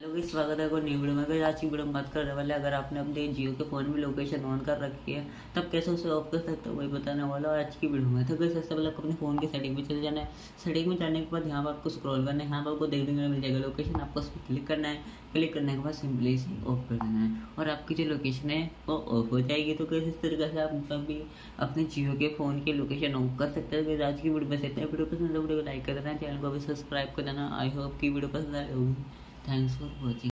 लोग स्वागत है को न्यू वीडियो में। आज की वीडियो में बात करने वाले, अगर आपने अपने जियो के फोन में लोकेशन ऑन कर रखी है तब कैसे उसे ऑफ कर सकते हो वही बताने वाला है आज की वीडियो में। तो कैसे सबसे पहले आपको अपने फोन की सेटिंग में चले जाना है। सेटिंग में जाने के बाद यहाँ पर आपको स्क्रॉल करना है, यहाँ पर आपको देखने को मिल जाएगा लोकेशन। आपको उस पर क्लिक करना है, क्लिक करने के बाद सिंपली इसे ऑफ कर देना है और आपकी जो लोकेशन है वो ऑफ हो जाएगी। तो कैसे इस तरीके से आप भी अपने जियो के फोन की लोकेशन ऑफ कर सकते हैं। आज की वीडियो में सकते हैं। वीडियो पसंद है वीडियो को लाइक कर देना, चैनल को भी सब्सक्राइब कर देना। आई होप की वीडियो पसंद आई होगी। Thanks for watching.